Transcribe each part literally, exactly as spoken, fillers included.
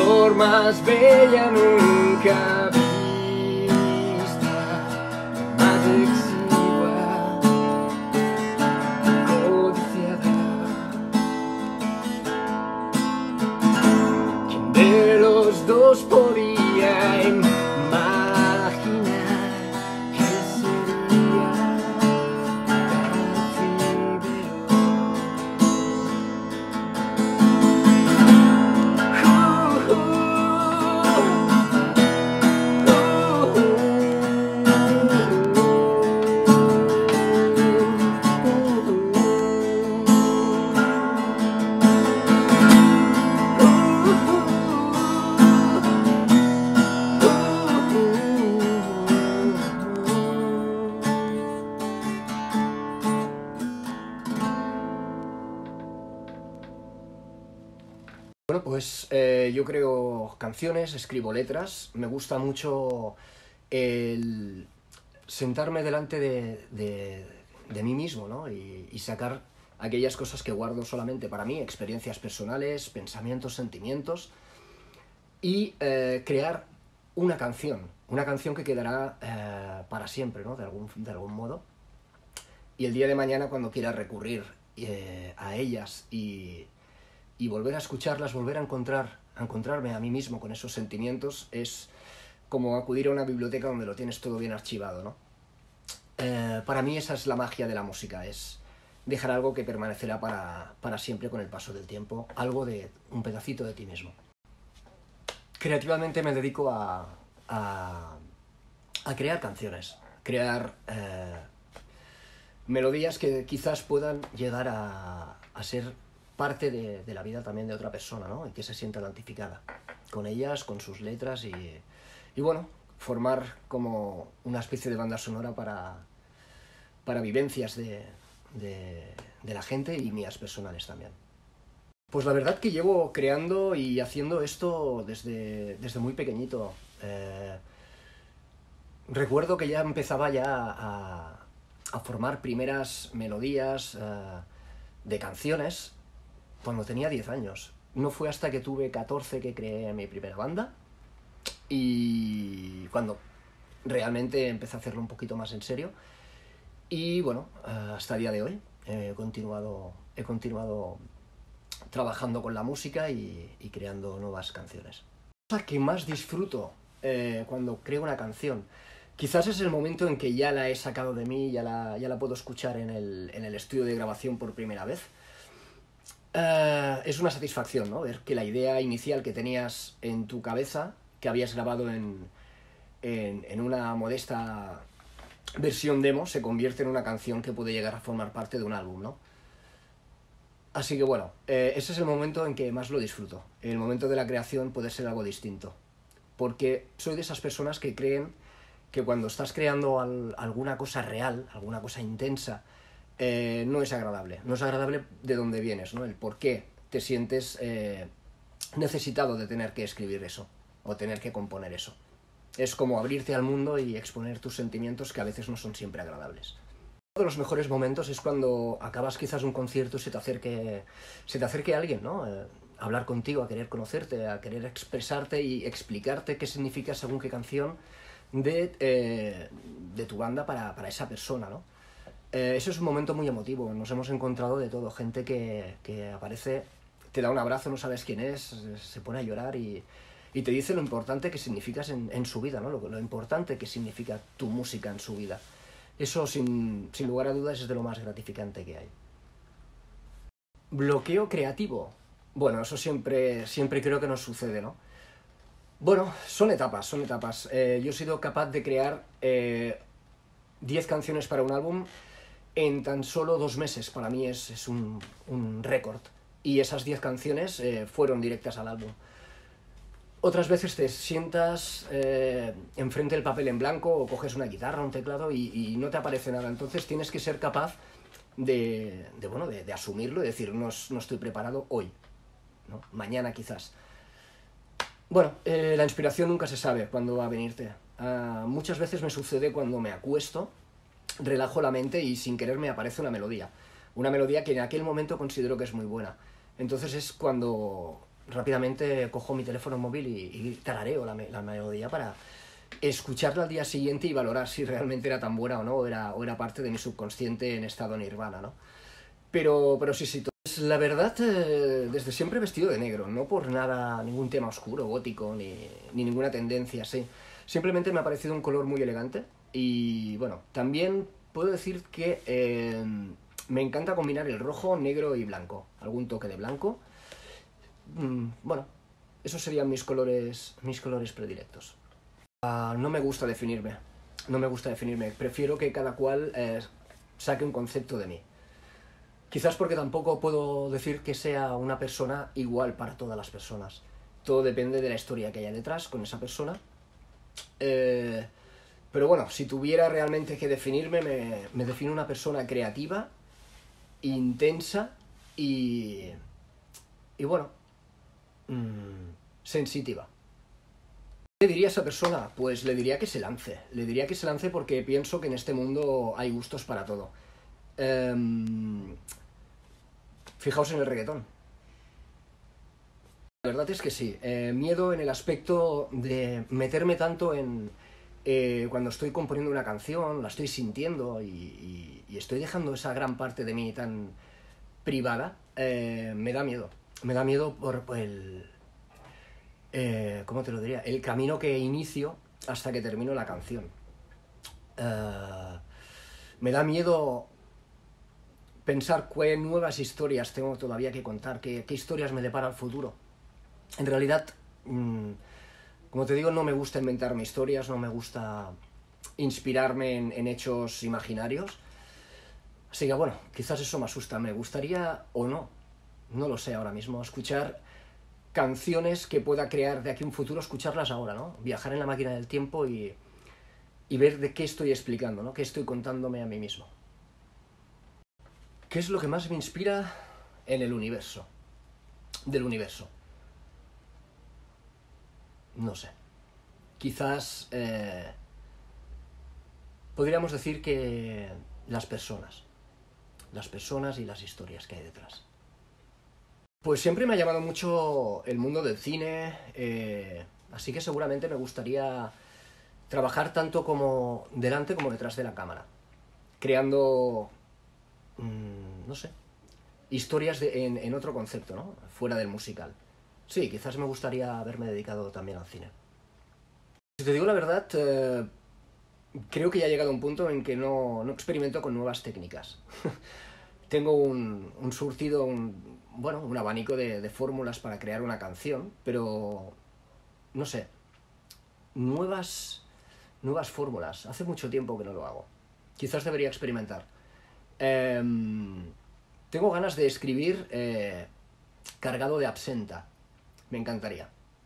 flor más bella nunca vista, más exigua, codiciada. ¿Quién de los dos podía imaginar que sería tan Bueno, pues eh, yo creo canciones, escribo letras, me gusta mucho el sentarme delante de, de, de mí mismo, ¿no? y, y sacar aquellas cosas que guardo solamente para mí, experiencias personales, pensamientos, sentimientos, y eh, crear una canción, una canción que quedará eh, para siempre, ¿no? de, algún, de algún modo, y el día de mañana cuando quiera recurrir eh, a ellas y... y volver a escucharlas, volver a encontrar, a encontrarme a mí mismo con esos sentimientos, es como acudir a una biblioteca donde lo tienes todo bien archivado, ¿no? Eh, para mí esa es la magia de la música, es dejar algo que permanecerá para, para siempre con el paso del tiempo, algo de un pedacito de ti mismo. Creativamente me dedico a, a, a crear canciones, crear eh, melodías que quizás puedan llegar a, a ser parte de, de la vida también de otra persona, ¿no? Y que se sienta identificada con ellas, con sus letras y, y bueno, formar como una especie de banda sonora para, para vivencias de, de, de la gente y mías personales también. Pues la verdad que llevo creando y haciendo esto desde, desde muy pequeñito. Eh, recuerdo que ya empezaba ya a, a formar primeras melodías eh, de canciones cuando tenía diez años. No fue hasta que tuve catorce que creé mi primera banda y cuando realmente empecé a hacerlo un poquito más en serio. Y bueno, hasta el día de hoy he continuado, he continuado trabajando con la música y, y creando nuevas canciones. La cosa que más disfruto eh, cuando creo una canción, quizás es el momento en que ya la he sacado de mí, ya la, ya la puedo escuchar en el, en el estudio de grabación por primera vez. Uh, es una satisfacción, ¿no? Ver que la idea inicial que tenías en tu cabeza, que habías grabado en, en, en una modesta versión demo, se convierte en una canción que puede llegar a formar parte de un álbum, ¿no? Así que bueno, eh, ese es el momento en que más lo disfruto. El momento de la creación puede ser algo distinto, porque soy de esas personas que creen que cuando estás creando al, alguna cosa real, alguna cosa intensa, Eh, no es agradable, no es agradable de dónde vienes, ¿no? El por qué te sientes eh, necesitado de tener que escribir eso, o tener que componer eso. Es como abrirte al mundo y exponer tus sentimientos que a veces no son siempre agradables. Uno de los mejores momentos es cuando acabas quizás un concierto y se te acerque, se te acerque alguien, ¿no? Eh, a hablar contigo, a querer conocerte, a querer expresarte y explicarte qué significa según qué canción de, eh, de tu banda para, para esa persona, ¿no? Eh, eso es un momento muy emotivo, nos hemos encontrado de todo, gente que, que aparece, te da un abrazo, no sabes quién es, se pone a llorar y, y te dice lo importante que significas en, en su vida, ¿no? Lo, lo importante que significa tu música en su vida. Eso, sin, sin lugar a dudas, es de lo más gratificante que hay. Bloqueo creativo. Bueno, eso siempre, siempre creo que nos sucede, ¿no? Bueno, son etapas, son etapas. Eh, yo he sido capaz de crear eh, diez canciones para un álbum en tan solo dos meses. Para mí es, es un, un récord. Y esas diez canciones eh, fueron directas al álbum. Otras veces te sientas eh, enfrente del papel en blanco o coges una guitarra, un teclado y, y no te aparece nada. Entonces tienes que ser capaz de, de, bueno, de, de asumirlo y decir, no, no estoy preparado hoy, ¿no? Mañana quizás. Bueno, eh, la inspiración nunca se sabe cuándo va a venirte. Uh, muchas veces me sucede cuando me acuesto, relajo la mente y sin querer me aparece una melodía. Una melodía que en aquel momento considero que es muy buena. Entonces es cuando rápidamente cojo mi teléfono móvil y, y tarareo la, la melodía para escucharla al día siguiente y valorar si realmente era tan buena o no, o era, o era parte de mi subconsciente en estado nirvana, ¿no? Pero, pero sí, sí, pues la verdad, eh, desde siempre he vestido de negro, no por nada, ningún tema oscuro, gótico, ni, ni ninguna tendencia así. Simplemente me ha parecido un color muy elegante y, bueno, también puedo decir que eh, me encanta combinar el rojo, negro y blanco, algún toque de blanco. Mm, bueno, esos serían mis colores, mis colores predilectos. Uh, no me gusta definirme, no me gusta definirme, prefiero que cada cual eh, saque un concepto de mí. Quizás porque tampoco puedo decir que sea una persona igual para todas las personas. Todo depende de la historia que haya detrás con esa persona. Eh, pero bueno, si tuviera realmente que definirme, me, me defino una persona creativa, intensa y, y bueno, mmm, sensitiva. ¿Qué le diría a esa persona? Pues le diría que se lance. Le diría que se lance porque pienso que en este mundo hay gustos para todo. Eh, Fijaos en el reggaetón. La verdad es que sí. Eh, miedo en el aspecto de meterme tanto en... Eh, cuando estoy componiendo una canción, la estoy sintiendo y, y, y estoy dejando esa gran parte de mí tan privada, eh, me da miedo. Me da miedo por, por el... Eh, ¿Cómo te lo diría? El camino que inicio hasta que termino la canción. Eh, me da miedo... pensar qué nuevas historias tengo todavía que contar, qué, qué historias me depara el futuro. En realidad, mmm, como te digo, no me gusta inventarme historias, no me gusta inspirarme en, en hechos imaginarios. Así que bueno, quizás eso me asusta. Me gustaría, o no, no lo sé ahora mismo, escuchar canciones que pueda crear de aquí a un futuro, escucharlas ahora, ¿no? Viajar en la máquina del tiempo y, y ver de qué estoy explicando, ¿no? Qué estoy contándome a mí mismo. ¿Qué es lo que más me inspira en el universo? Del universo. No sé. Quizás eh, podríamos decir que las personas. Las personas y las historias que hay detrás. Pues siempre me ha llamado mucho el mundo del cine, eh, así que seguramente me gustaría trabajar tanto como delante como detrás de la cámara, creando... no sé, historias de, en, en otro concepto, ¿no? Fuera del musical. Sí, quizás me gustaría haberme dedicado también al cine. Si te digo la verdad, eh, creo que ya he llegado a un punto en que no, no experimento con nuevas técnicas. Tengo un, un surtido, un, bueno, un abanico de, de fórmulas para crear una canción, pero no sé, nuevas, nuevas fórmulas. Hace mucho tiempo que no lo hago. Quizás debería experimentar. Eh, tengo ganas de escribir eh, cargado de absenta. Me encantaría.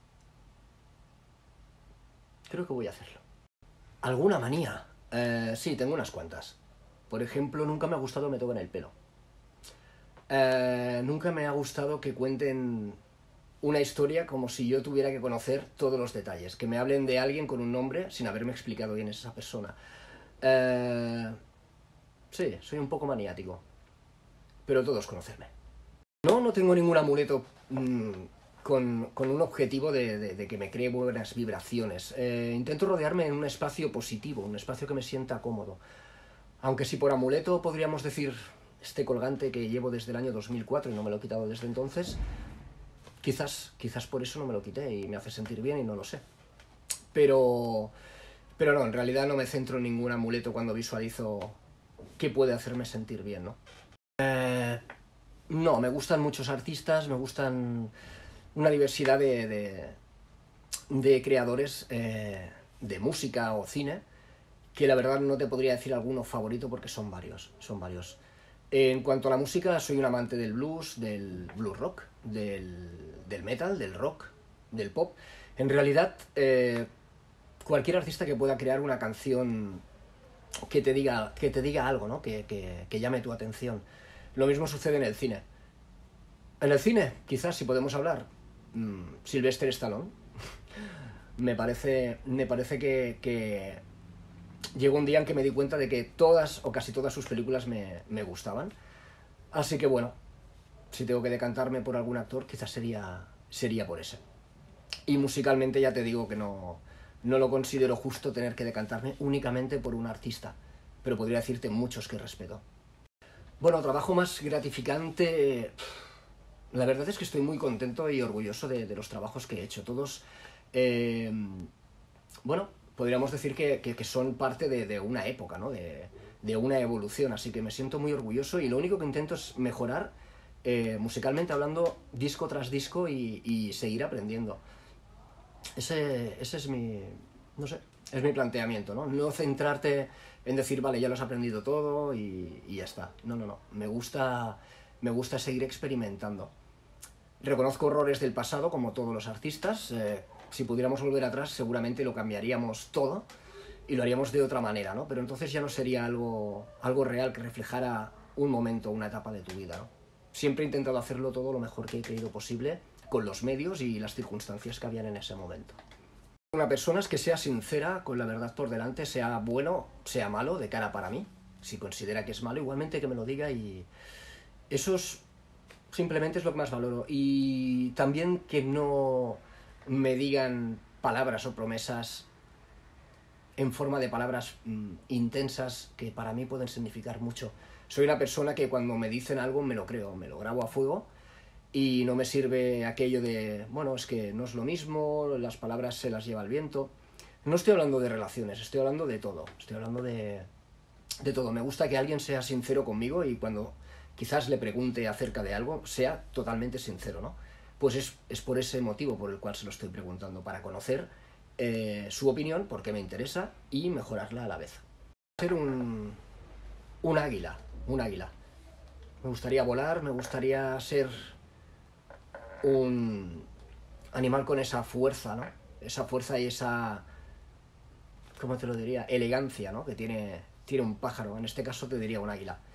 Creo que voy a hacerlo. ¿Alguna manía? Eh, sí, tengo unas cuantas. Por ejemplo, nunca me ha gustado que me toquen el pelo. Eh, nunca me ha gustado que cuenten una historia como si yo tuviera que conocer todos los detalles. Que me hablen de alguien con un nombre sin haberme explicado quién es esa persona. Eh... Sí, soy un poco maniático. Pero todos conocerme. No, no tengo ningún amuleto mmm, con, con un objetivo de, de, de que me cree buenas vibraciones. Eh, intento rodearme en un espacio positivo, un espacio que me sienta cómodo. Aunque si por amuleto podríamos decir este colgante que llevo desde el año dos mil cuatro y no me lo he quitado desde entonces, quizás, quizás por eso no me lo quité y me hace sentir bien y no lo sé. Pero, pero no, en realidad no me centro en ningún amuleto cuando visualizo qué puede hacerme sentir bien, ¿no? Eh, no, me gustan muchos artistas, me gustan una diversidad de, de, de creadores eh, de música o cine, que la verdad no te podría decir alguno favorito porque son varios, son varios. En cuanto a la música, soy un amante del blues, del blues rock, del, del metal, del rock, del pop. En realidad, eh, cualquier artista que pueda crear una canción que te diga, que te diga algo, ¿no? Que, que, que llame tu atención. Lo mismo sucede en el cine. En el cine, quizás, si podemos hablar, mmm, Sylvester Stallone. me parece, me parece que, que llegó un día en que me di cuenta de que todas o casi todas sus películas me, me gustaban. Así que bueno, si tengo que decantarme por algún actor, quizás sería, sería por ese. Y musicalmente ya te digo que no, no lo considero justo tener que decantarme únicamente por un artista, pero podría decirte muchos que respeto. Bueno, trabajo más gratificante... La verdad es que estoy muy contento y orgulloso de, de los trabajos que he hecho. Todos, eh, bueno, podríamos decir que, que, que son parte de, de una época, ¿no? De, de una evolución, así que me siento muy orgulloso y lo único que intento es mejorar, eh, musicalmente hablando, disco tras disco y, y seguir aprendiendo. Ese, ese es mi, no sé, es mi planteamiento, ¿no? No centrarte en decir, vale, ya lo has aprendido todo y, y ya está. No, no, no, me gusta, me gusta seguir experimentando. Reconozco errores del pasado, como todos los artistas. Eh, si pudiéramos volver atrás, seguramente lo cambiaríamos todo y lo haríamos de otra manera, ¿no? Pero entonces ya no sería algo, algo real que reflejara un momento, una etapa de tu vida, ¿no? Siempre he intentado hacerlo todo lo mejor que he creído posible, con los medios y las circunstancias que habían en ese momento. Una persona es que sea sincera, con la verdad por delante, sea bueno, sea malo, de cara para mí. Si considera que es malo, igualmente que me lo diga y... Eso es... Simplemente es lo que más valoro. Y también que no me digan palabras o promesas en forma de palabras mmm, intensas que para mí pueden significar mucho. Soy una persona que cuando me dicen algo me lo creo, me lo grabo a fuego y no me sirve aquello de, bueno, es que no es lo mismo, las palabras se las lleva el viento. No estoy hablando de relaciones, estoy hablando de todo, estoy hablando de, de todo. Me gusta que alguien sea sincero conmigo y cuando quizás le pregunte acerca de algo, sea totalmente sincero, ¿no? Pues es, es por ese motivo por el cual se lo estoy preguntando, para conocer eh, su opinión, porque me interesa, y mejorarla a la vez. Ser un, un águila, un águila. Me gustaría volar, me gustaría ser un animal con esa fuerza, ¿no? Esa fuerza y esa, ¿cómo te lo diría? Elegancia, ¿no? Que tiene, tiene un pájaro, en este caso te diría un águila.